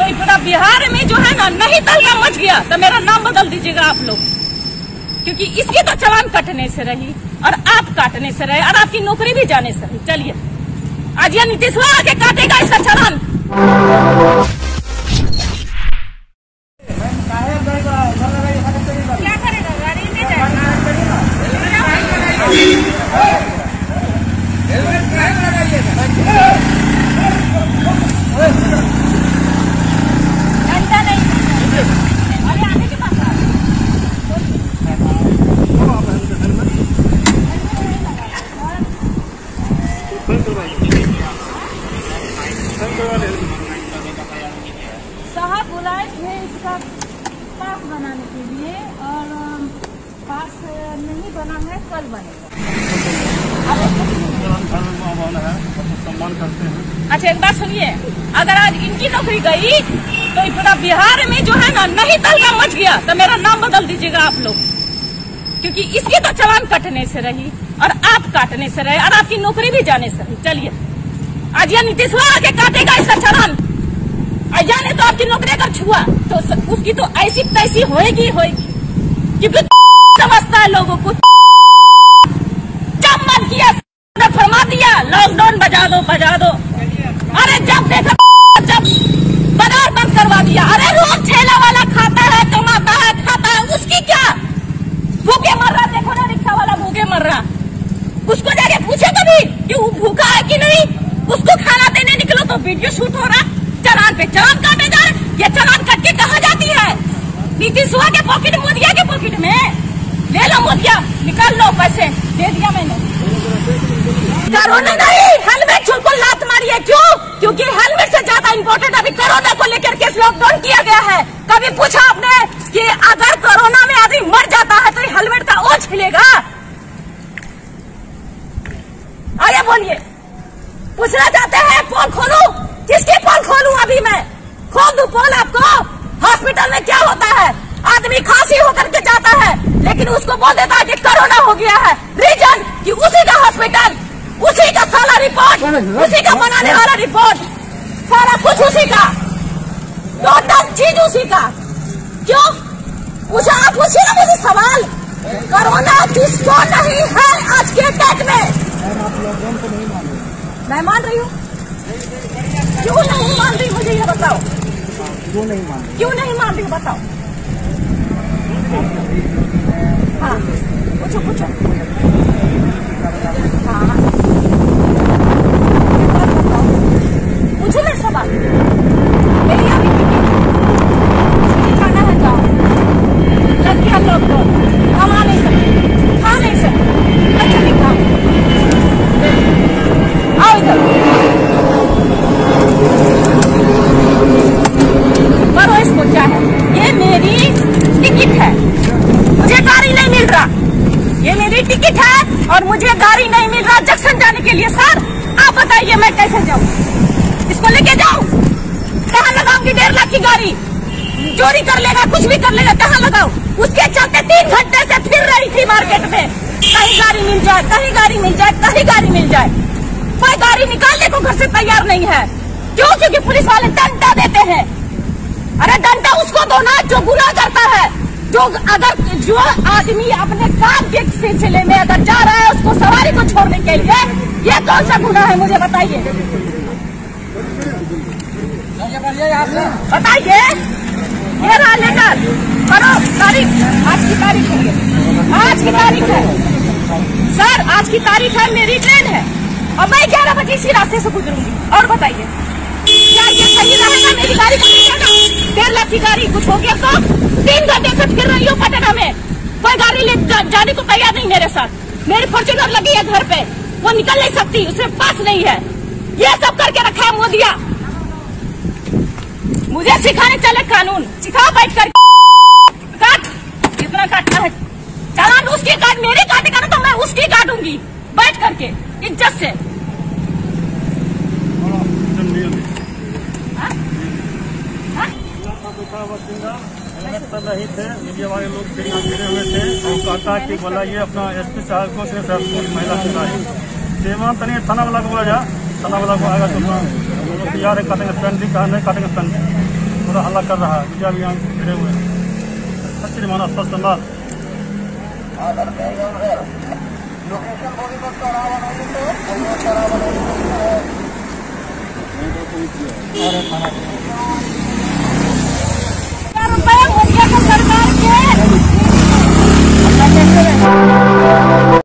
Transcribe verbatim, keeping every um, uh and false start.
तो पूरा बिहार में जो है ना नहीं तहलका मच गया तो मेरा नाम बदल दीजिएगा आप लोग, क्योंकि इसकी तो चालान कटने से रही और आप काटने से रहे और आपकी नौकरी भी जाने से रही। चलिए आज ये नीतीश आके काटेगा इसका चालान। क्या करेगा, गाड़ी ले जाएगा। घंटा नहीं, अरे आगे के पास साहब बुलाए थे इसका पास बनाने के लिए और पास नहीं बना है, कल बनेगा। सम्मान करते हैं। अच्छा एक बात सुनिए, अगर आज इनकी नौकरी गई तो पूरा बिहार में जो है ना नहीं तहलका मच गया तो मेरा नाम बदल दीजिएगा आप लोग, क्योंकि इसकी तो चालान कटने से रही और आप काटने से रहे और आपकी नौकरी भी जाने से रही। चलिए आज ये नीतीश आके काटेगा इसका चालान। जाने तो आपकी नौकरी अगर छुआ तो उसकी तो ऐसी तैसी होएगी होएगी, क्योंकि समझता है लोगों को। जब मन किया फरमा दिया लॉकडाउन बजा दो बजा दो, अरे जब देखा जब बाजार बंद करवा दिया। अरे रोज ठेला वाला खाता है, कमाता है, खाता है, उसकी क्या भूखे मर रहा। देखो ना रिक्शा वाला भूखे मर रहा, उसको जाके पूछे कभी कि वो भूखा है कि नहीं। उसको खाना देने निकलो तो वीडियो शूट हो रहा, चालान पे चालान काटे जा रहे। ये चालान कट के कहाँ जाती है? नीतीश के पॉकेट, मोदिया के पॉकेट में। ले लो मोदिया, निकाल लो पैसे, दे दिया मैंने। कोरोना नहीं, हेलमेट को लात मारी है। क्यों? क्योंकि हेलमेट से ज्यादा इम्पोर्टेंट अभी कोरोना को लेकर के लॉकडाउन किया गया है। कभी पूछा आपने कि अगर कोरोना में आदमी मर जाता है तो हेलमेट का ओझ हिलेगा? आगे बोलिए, पूछना चाहते हैं पोल खोलू? किसकी पोल खोलू? अभी मैं खोल दूं पोल आपको? हॉस्पिटल में क्या होता है, आदमी खांसी होकर के जाता है लेकिन उसको बोल देता है कि कोरोना हो गया है। रीजन कि उसी का हॉस्पिटल, उसी का सारा रिपोर्ट, उसी का बनाने वाला रिपोर्ट, सारा कुछ उसी का, टोटल चीज उसी का। क्यों पूछा? आप पूछिए ना मुझे सवाल। कोरोना किसको नहीं है आज के डेट में? मैं मान रही हूँ। क्यों नहीं मान रही मुझे ये बताओ? क्यों नहीं मान रही? क्यों नहीं मान रही बताओ? हाँ पूछो पूछो। हाँ पूछो ना सवाल। मेरी अभी खाना है, जाओ लग गया लॉकडाउन, कमा नहीं सकते, खा नहीं सकते, अच्छा नहीं खाओ, आओ इधर करो इसको। क्या है ये? मेरी टिकट है, मुझे गाड़ी नहीं मिल रहा। ये मेरी टिकट है और मुझे गाड़ी नहीं मिल रहा जंक्शन जाने के लिए। सर आप बताइए मैं कैसे जाऊँ? इसको लेके जाऊँ? कहाँ लगाऊंगी? डेढ़ लाख की गाड़ी चोरी कर लेगा, कुछ भी कर लेगा, कहाँ लगाऊं? उसके चलते तीन घंटे से फिर रही थी मार्केट में, कहीं गाड़ी मिल जाए, कहीं गाड़ी मिल जाए, कहीं गाड़ी मिल जाए। कोई गाड़ी निकालने को घर से तैयार नहीं है। क्यों? क्योंकि पुलिस वाले डंडा देते हैं। अरे डंडा उसको दो ना जो गुनाह करता है, जो अगर जो आदमी अपने काम के सिलसिले में अगर जा रहा है उसको सवारी को छोड़ने के लिए, ये कौन सा गुनाह है मुझे बताइए? बताइए। ये रहा लेकर करो तारीख, आज की तारीख है, आज की तारीख है सर, आज की तारीख है, मेरी ट्रेन है और मैं ग्यारह बजे इसी रास्ते से गुजरूंगी। और बताइए क्या ये सही रहेगा? मेरी गाड़ी को डेढ़ लाख की गाड़ी कुछ हो गया तो तीन घंटे से फिर रही हूँ पटना में, कोई गाड़ी ले जा, जाने को तैयार नहीं मेरे साथ। मेरी फॉर्च्यूनर लगी है घर पे, वो निकल नहीं सकती, उसमें पास नहीं है। ये सब करके रखा है मोदिया। मुझे सिखाने चले कानून, सिखाओ बैठ कर। काट कितना काटना है चालान, उसकी काट, मेरी काटेगा ना तो मैं उसकी काटूंगी बैठ करके इज्जत से। नहीं थे, मीडिया वाले लोग फिर यहाँ गिरे हुए थे और कहता कि बोला ये अपना एस पी साहब को सिर्फ महिला सुधारी सेवा तनी थाना वाला को बोला जा, थाना वाला को आएगा तो तैयार है, काटेंगे पेंटिंग कहा नहीं काटेंगे पेंटिंग। पूरा हल्ला कर रहा है, विजय भी यहाँ घिरे हुए हैं। सच्ची माना स्वस्थ संभाल लोकेशन